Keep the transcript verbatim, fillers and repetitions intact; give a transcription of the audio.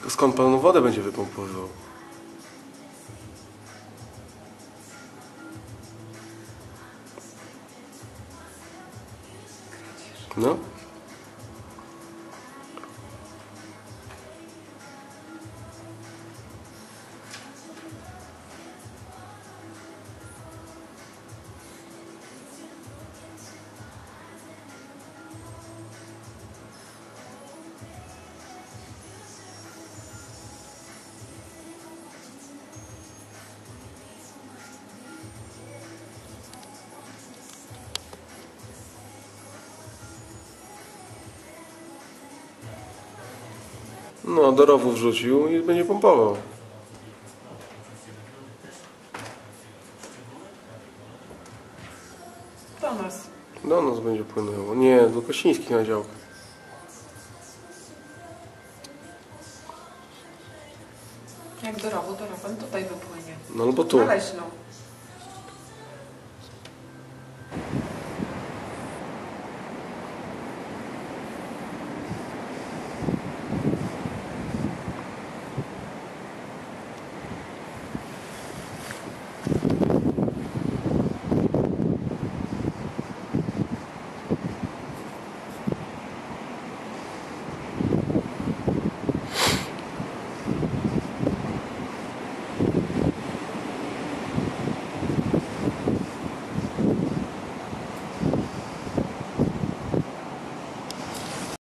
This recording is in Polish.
Skąd pan wodę będzie wypompowywał? No? No, do rowu wrzucił i będzie pompował. Do nas. Do nas będzie płynęło. Nie, do Kosińskich na działkę. Jak do rowu, to rowu, tutaj wypłynie. No albo tu. Na Leśną.